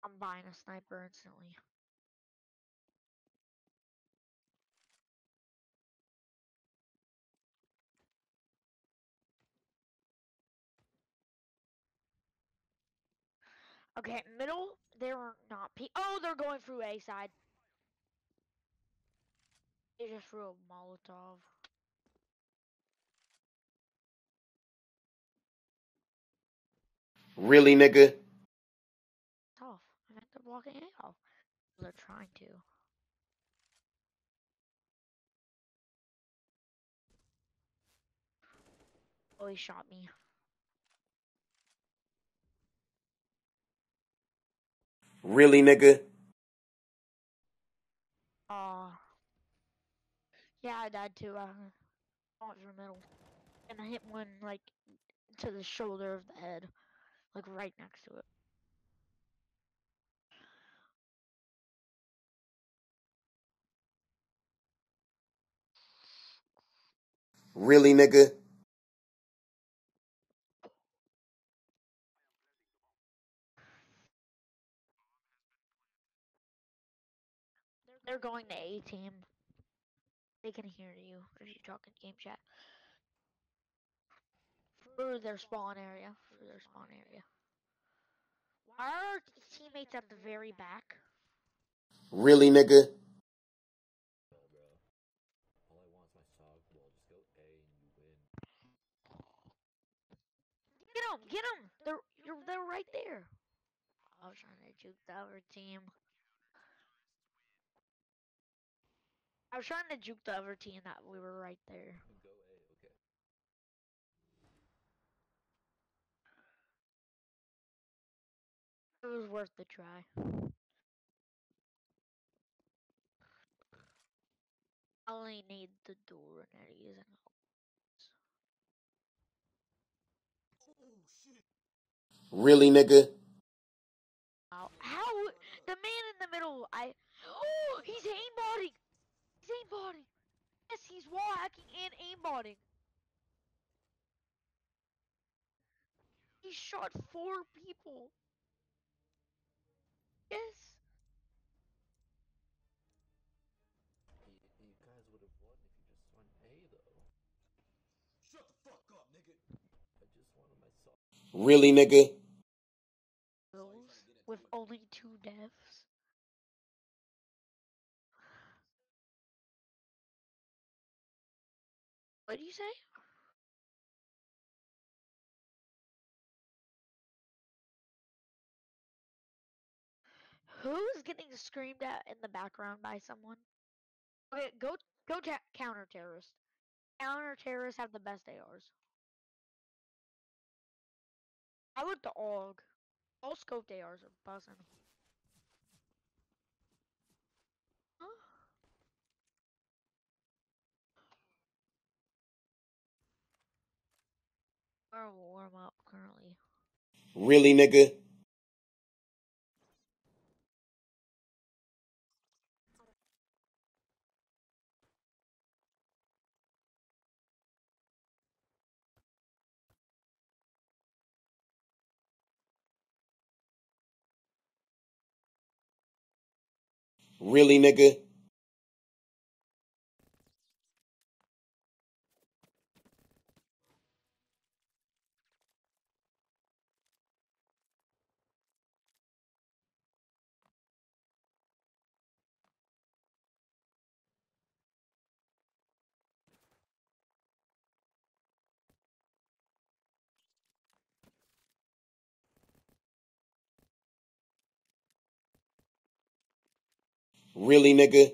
I'm buying a sniper instantly. Okay, middle, they're not oh, they're going through A side. They just threw a Molotov. Really, nigga? Tough. I meant they're blocking A off. They're trying to. Oh, he shot me. Really, nigga? Yeah, I died too. I went for the middle. And I hit one, like, to the shoulder of the head. Like, right next to it. Really, nigga? They're going to A team. They can hear you if you talk in game chat. For their spawn area. For their spawn area. Why are our teammates at the very back? Really, nigga? Get them! Get them! They're right there. I was trying to juke the other team. I was trying to juke the other team that we were right there. It was worth the try. I only need the dual Renettis and Really, nigga? how the man in the middle? Oh, he's aimbotting. He's aimbotting. Yes, he's wall hacking and aimbotting. He shot 4 people. Yes. Really, nigga? With only 2 deaths. What did you say? Who's getting screamed at in the background by someone? Okay, go counter terrorist. Counter terrorists have the best ARs. I would the AUG. All scoped ARs are buzzing. Huh? Or warm up currently. Really, nigga? Really, nigga? Really, nigga?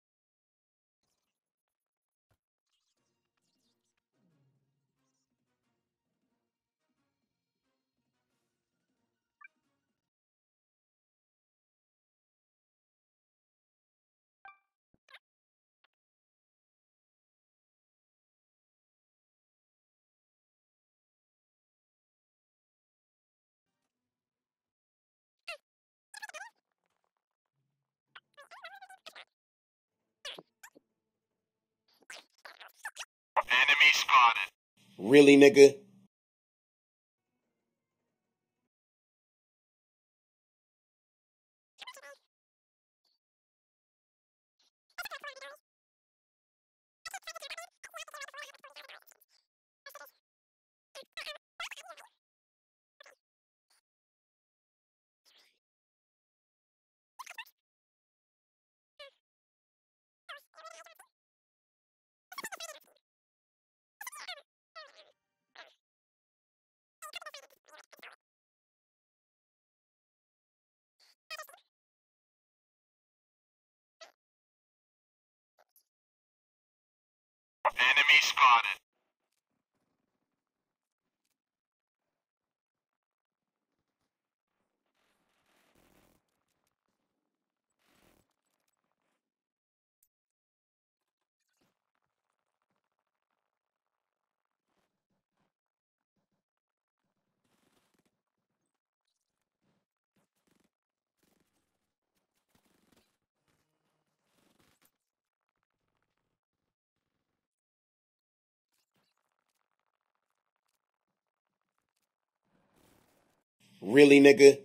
Enemy spotted. Really, nigga? Enemy spotted. Really, nigga?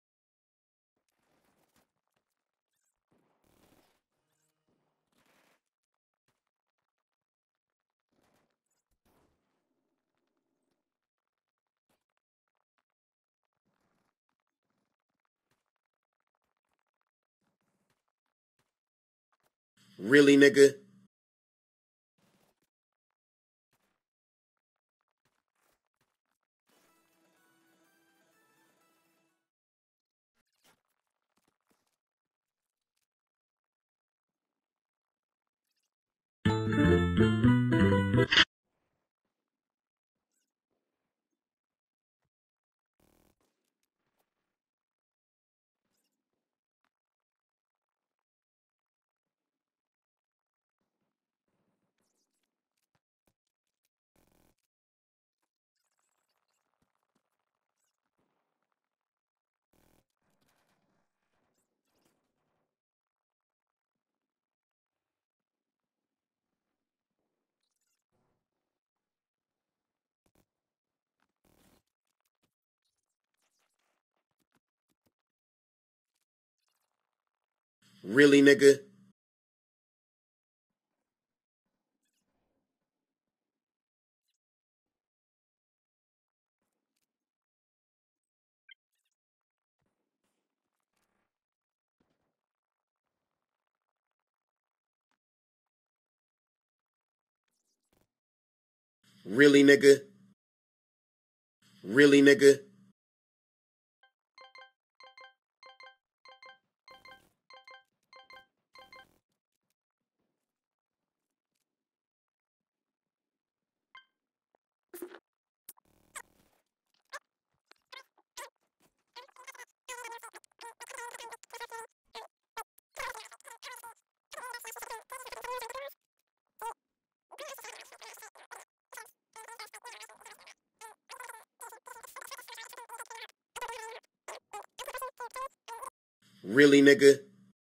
Really, nigga? Really, nigga? Really, nigga? Really, nigga? Really, nigga?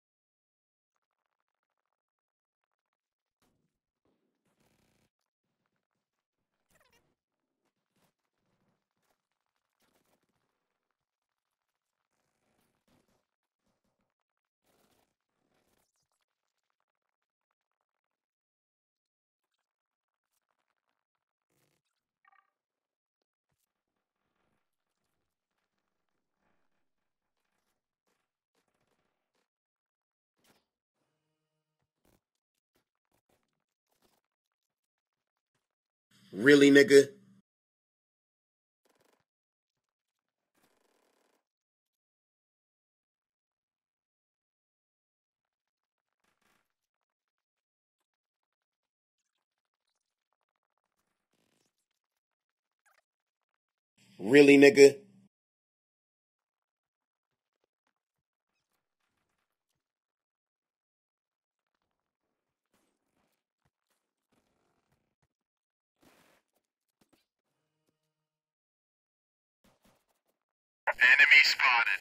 Really, nigga? Really, nigga? Enemy spotted.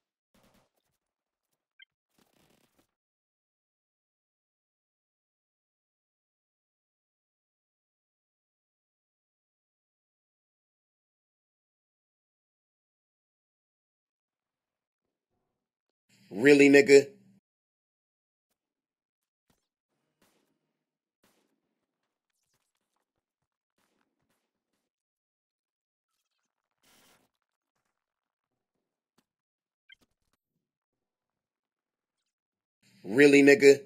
Really, nigga? Really, nigga?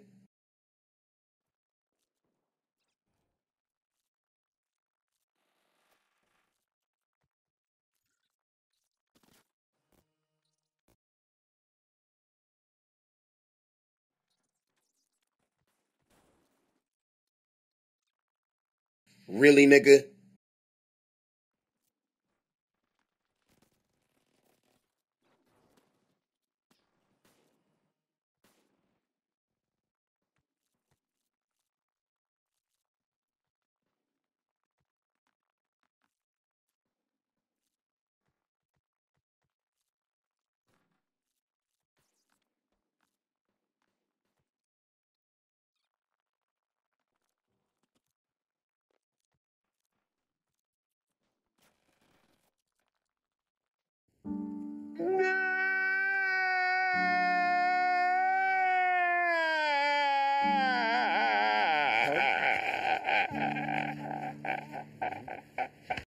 Really, nigga?